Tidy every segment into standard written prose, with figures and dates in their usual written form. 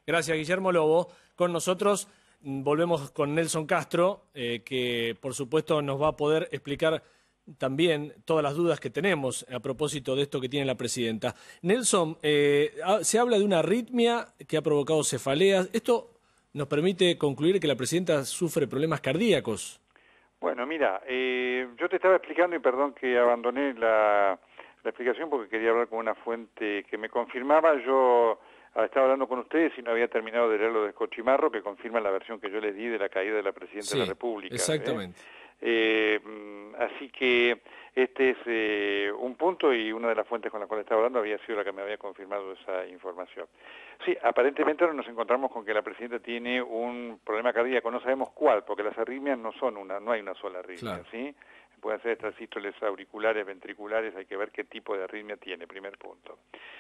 Gracias, Guillermo Lobo. Con nosotros volvemos con Nelson Castro, que por supuesto nos va a poder explicar también todas las dudas que tenemos a propósito de esto que tiene la presidenta. Nelson, se habla de una arritmia que ha provocado cefaleas. Esto nos permite concluir que la presidenta sufre problemas cardíacos. Bueno, mira, yo te estaba explicando, y perdón que abandoné la explicación porque quería hablar con una fuente que me confirmaba. Yo estaba hablando con ustedes y no había terminado de leer lo de Cochimarro, que confirma la versión que yo les di de la caída de la Presidenta de la República. Exactamente. Así que este es un punto, y una de las fuentes con las cuales estaba hablando había sido la que me había confirmado esa información. Sí, aparentemente ahora nos encontramos con que la Presidenta tiene un problema cardíaco, no sabemos cuál, porque las arritmias no hay una sola arritmia, claro. ¿Sí? Pueden ser extrasístoles auriculares, ventriculares, hay que ver qué tipo de arritmia tiene, primer punto.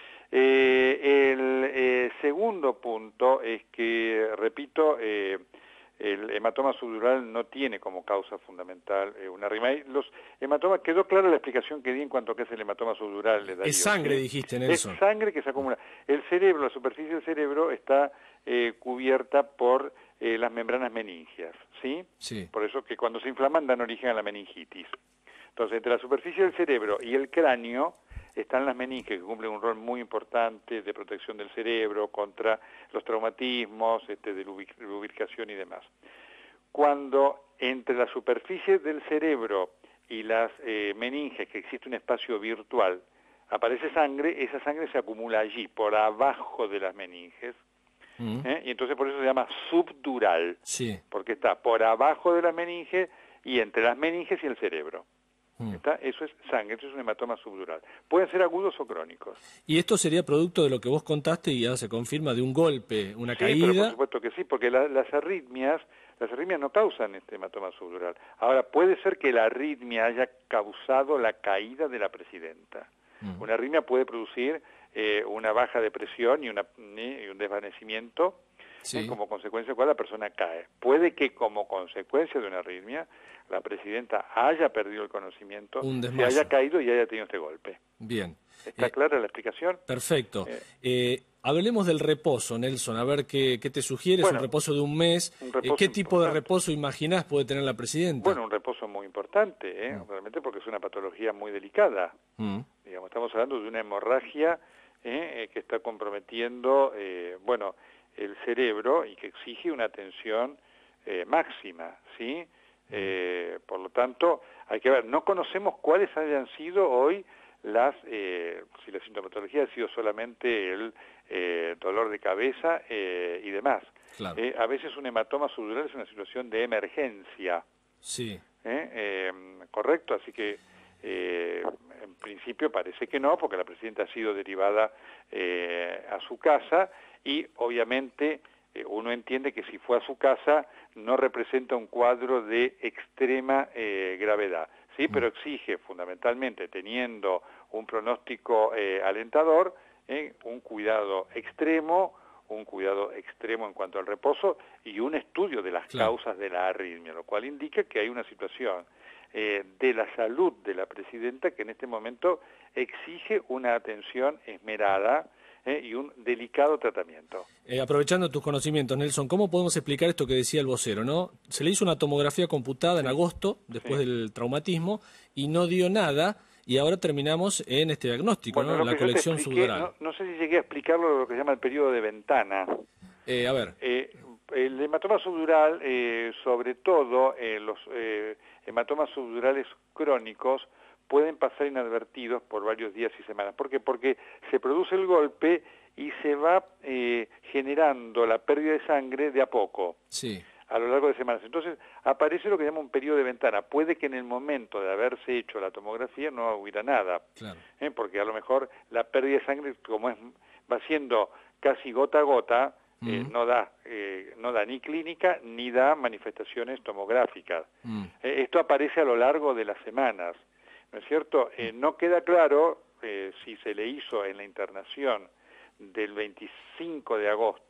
El segundo punto es que, repito, el hematoma subdural no tiene como causa fundamental una arritmia. Los hematomas, quedó clara la explicación que di en cuanto a qué es el hematoma subdural. Es sangre, ¿sí? Dijiste, Nelson. Es sangre que se acumula. El cerebro, la superficie del cerebro está cubierta por las membranas meningias, ¿sí? Sí. Por eso que cuando se inflaman dan origen a la meningitis. Entonces, entre la superficie del cerebro y el cráneo están las meninges, que cumplen un rol muy importante de protección del cerebro contra los traumatismos, de lubricación y demás. Cuando entre la superficie del cerebro y las meninges, que existe un espacio virtual, aparece sangre, esa sangre se acumula allí, por abajo de las meninges, y entonces por eso se llama subdural, sí. Porque está por abajo de las meninges y entre las meninges y el cerebro. Eso es sangre, eso es un hematoma subdural. Pueden ser agudos o crónicos. ¿Y esto sería producto de lo que vos contaste y ya se confirma, de un golpe, una caída? Sí, pero por supuesto que sí, porque las arritmias no causan este hematoma subdural. Ahora, puede ser que la arritmia haya causado la caída de la presidenta. Una arritmia puede producir una baja de presión y un desvanecimiento, sí. Como consecuencia de cual la persona cae. Puede que como consecuencia de una arritmia la presidenta haya perdido el conocimiento, se haya caído y haya tenido este golpe. Bien. ¿Está clara la explicación? Perfecto. Hablemos del reposo, Nelson, a ver qué te sugieres, bueno, un reposo de un mes. ¿Qué tipo de reposo imaginás puede tener la presidenta? Bueno, un reposo muy importante, realmente, porque es una patología muy delicada. Digamos, estamos hablando de una hemorragia que está comprometiendo, el cerebro y que exige una atención máxima, ¿sí? Por lo tanto, hay que ver, no conocemos cuáles hayan sido hoy si la sintomatología ha sido solamente el dolor de cabeza y demás. Claro. A veces un hematoma subdural es una situación de emergencia. Sí. Correcto, así que en principio parece que no, porque la presidenta ha sido derivada a su casa y obviamente uno entiende que si fue a su casa no representa un cuadro de extrema gravedad, ¿sí? Pero exige fundamentalmente, teniendo un pronóstico alentador, un cuidado extremo en cuanto al reposo y un estudio de las causas de la arritmia, lo cual indica que hay una situación de la salud de la presidenta que en este momento exige una atención esmerada y un delicado tratamiento. Aprovechando tus conocimientos, Nelson, ¿cómo podemos explicar esto que decía el vocero, no? Se le hizo una tomografía computada en agosto, después del traumatismo, y no dio nada, y ahora terminamos en este diagnóstico, bueno, ¿no? La colección subdural. No sé si llegué a explicarlo, lo que se llama el periodo de ventana. A ver. El hematoma subdural, sobre todo los hematomas subdurales crónicos, pueden pasar inadvertidos por varios días y semanas. ¿Por qué? Porque se produce el golpe y se va generando la pérdida de sangre de a poco, a lo largo de semanas. Entonces aparece lo que llama un periodo de ventana. Puede que en el momento de haberse hecho la tomografía no hubiera nada, porque a lo mejor la pérdida de sangre, como va siendo casi gota a gota, no da ni clínica ni da manifestaciones tomográficas. Esto aparece a lo largo de las semanas. ¿No es cierto? No queda claro si se le hizo en la internación del 25 de agosto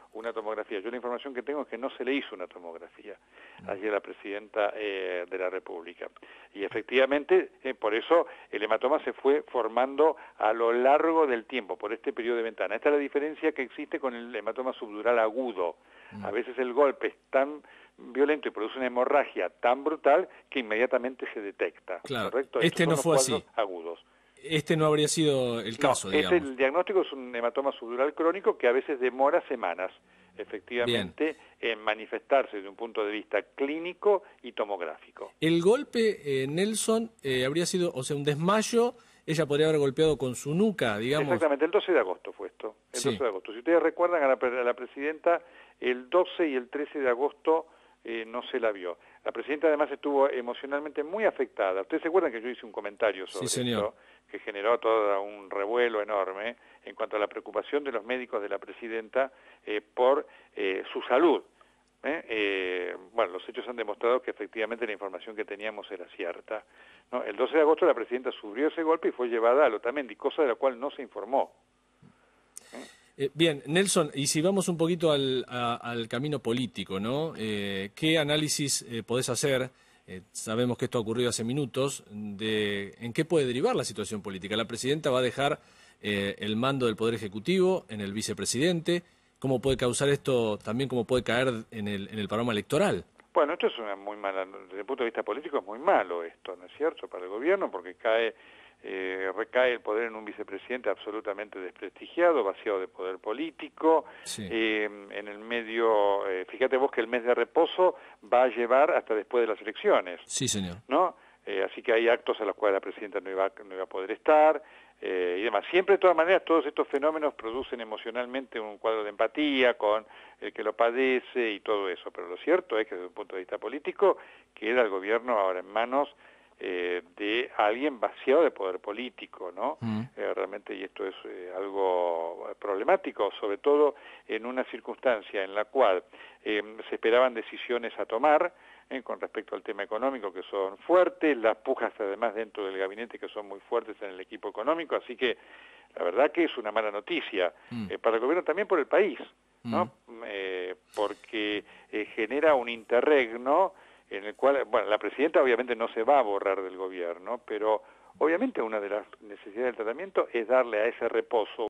una tomografía. Yo la información que tengo es que no se le hizo una tomografía allí a la presidenta de la República. Y efectivamente, por eso el hematoma se fue formando a lo largo del tiempo, por este periodo de ventana. Esta es la diferencia que existe con el hematoma subdural agudo. A veces el golpe es tan violento y produce una hemorragia tan brutal que inmediatamente se detecta. Claro, ¿Correcto? este no fue así. Agudos. Este no habría sido el caso, digamos. El diagnóstico es un hematoma subdural crónico que a veces demora semanas, efectivamente, en manifestarse desde un punto de vista clínico y tomográfico. El golpe, Nelson, habría sido, o sea, un desmayo, ella podría haber golpeado con su nuca, digamos. Exactamente, el 12 de agosto fue esto, el 12 de agosto. Si ustedes recuerdan, a la presidenta, el 12 y el 13 de agosto no se la vio. La presidenta además estuvo emocionalmente muy afectada. Ustedes se acuerdan que yo hice un comentario sobre esto, que generó todo un revuelo enorme en cuanto a la preocupación de los médicos de la presidenta por su salud. Bueno, los hechos han demostrado que efectivamente la información que teníamos era cierta, ¿no? El 12 de agosto la presidenta sufrió ese golpe y fue llevada al Otamendi, cosa de la cual no se informó. Bien, Nelson, y si vamos un poquito al camino político, ¿no? ¿Qué análisis podés hacer? Sabemos que esto ha ocurrido hace minutos, de en qué puede derivar la situación política. La presidenta va a dejar el mando del Poder Ejecutivo en el vicepresidente. ¿Cómo puede causar esto también, cómo puede caer en el panorama electoral? Bueno, esto es una muy mala, desde el punto de vista político es muy malo esto, ¿no es cierto?, para el gobierno, porque recae el poder en un vicepresidente absolutamente desprestigiado, vaciado de poder político, en el medio, fíjate vos que el mes de reposo va a llevar hasta después de las elecciones. Sí, señor. ¿No? Así que hay actos a los cuales la presidenta no iba a poder estar, y demás. Siempre, de todas maneras, todos estos fenómenos producen emocionalmente un cuadro de empatía con el que lo padece y todo eso, pero lo cierto es que desde un punto de vista político queda el gobierno ahora en manos de alguien vaciado de poder político, ¿no? Realmente, y esto es algo problemático, sobre todo en una circunstancia en la cual se esperaban decisiones a tomar con respecto al tema económico, que son fuertes, las pujas además dentro del gabinete que son muy fuertes en el equipo económico, así que la verdad que es una mala noticia para el gobierno, también por el país, ¿no? Porque genera un interregno en el cual, bueno, la presidenta obviamente no se va a borrar del gobierno, pero obviamente una de las necesidades del tratamiento es darle a ese reposo